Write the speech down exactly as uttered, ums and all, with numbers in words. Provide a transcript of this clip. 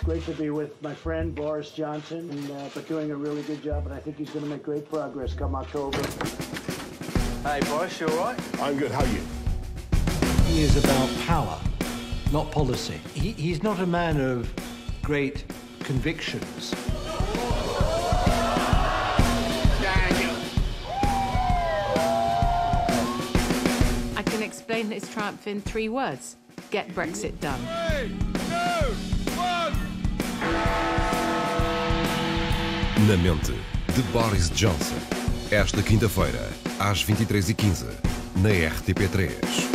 great to be with my friend Boris Johnson, and, uh, but doing a really good job, and I think he's going to make great progress come October. Hey, Boris, you all right? I'm good. How are you? He is about power, not policy. He, he's not a man of great convictions. I can explain his triumph in three words. Get Brexit done. Three, two, one. Na Mente, de Boris Johnson. Esta quinta-feira, às vinte e três e quinze, na R T P três.